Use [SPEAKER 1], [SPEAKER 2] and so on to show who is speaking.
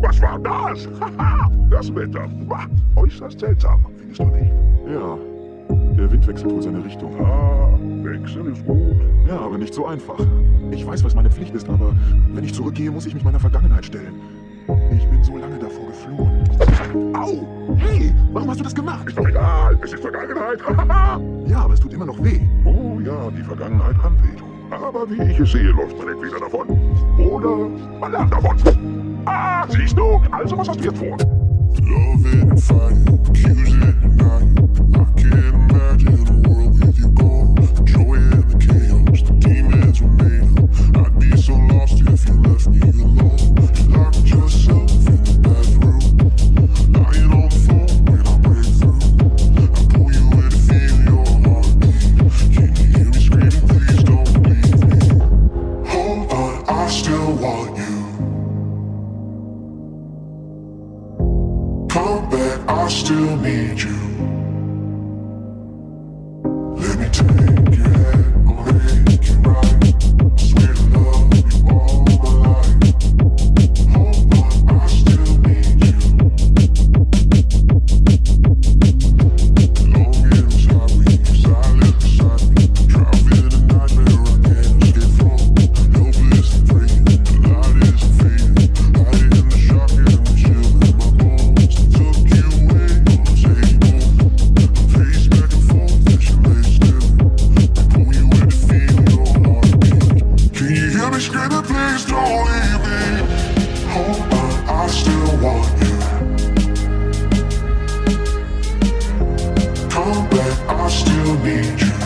[SPEAKER 1] Was war das? Haha, das Wetter. Äußerst seltsam, findest du nicht?
[SPEAKER 2] Ja, der Wind wechselt wohl seine Richtung.
[SPEAKER 1] Wechsel ist gut.
[SPEAKER 2] Ja, aber nicht so einfach. Ich weiß, was meine Pflicht ist, aber wenn ich zurückgehe, muss ich mich meiner Vergangenheit stellen. Ich bin so lange davor geflohen. Au! Hey, warum hast du das gemacht?
[SPEAKER 1] Ist doch egal, es ist Vergangenheit.
[SPEAKER 2] Ja, aber es tut immer noch weh.
[SPEAKER 1] Oh ja, die Vergangenheit kann wehtun. Aber wie ich es sehe, läuft man entweder davon oder man lernt davon. Siehst du? Also, was hast du jetzt vor?
[SPEAKER 3] Love it and fight it, accuse it and deny it. I can't imagine a world with you gone. The joy and the chaos, the demons were made up. I'd be so lost if you left me alone. You locked yourself in the bathroom, lying on the floor when I break through. I pull you in to feel your heartbeat. Can you hear me screaming, please don't leave me. Hold on, I still want you. Come back, I still need you. Let me take your hand, I'll make you right. I swear to love you all my life. Hold on, I still need you. Longings hide me, silent beside me. Driving a nightmare I can't escape from. Helpless and free, the light isn't fading. Hiding in the shock and the chill in my bones. Took you away on the table. Pace back and forth as you lay still. I pull you in to feel your heartbeat. Can you hear me screaming, please don't leave me. Hold on, I still want you. Come back, I still need you.